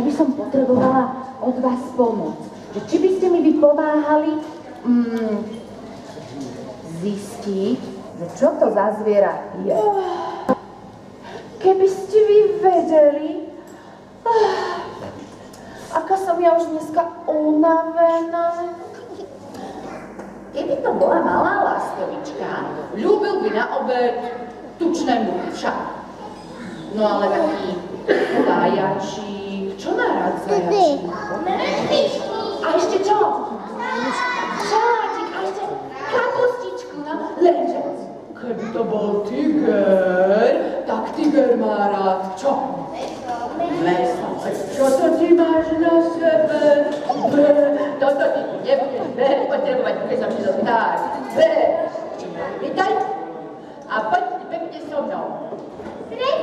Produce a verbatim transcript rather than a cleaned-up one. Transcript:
ja by som potrebovala od vás pomoc. Že či by ste mi vy pomáhali mm, zistiť, že čo to za zviera je. Keby ste vy vedeli, aká som ja už dneska unavená. Keby to bola malá lastovička, ľúbil by na obed tučné mluvča. No ale taký zajačík, čo má rád zajačík? A ešte čo? Šaláčik a ešte kapustičku, no lenže keby to bol tiger, tak tiger má rád čo? Meso. Čo to ty máš na sebe? Toto ty nebudeš potrebovať, keď som ti dostať. Vítaj a poď pekne so mnou.